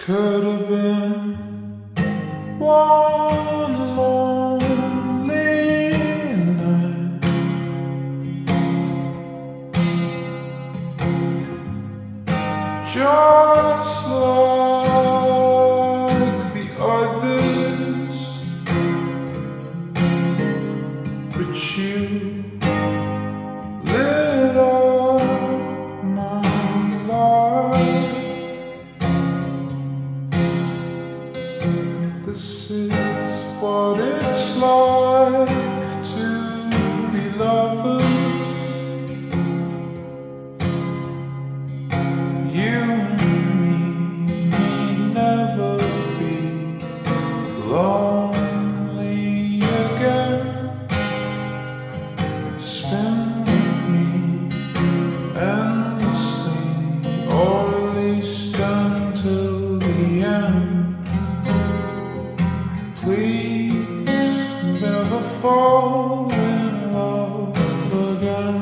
could have been one lonely night. Just like the others, but you lit up my life. This is what it's like to be lovers. You and me may never be lonely again. Spend with me endlessly, or at least until the end. Please never fall in love again.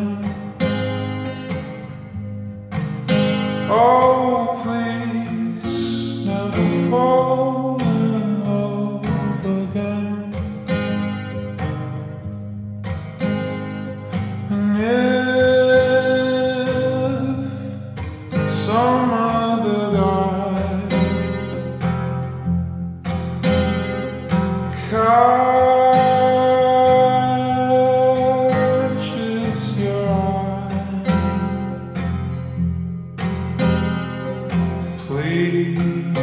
Oh, please never fall in love again. And if some other guy catches your eye, please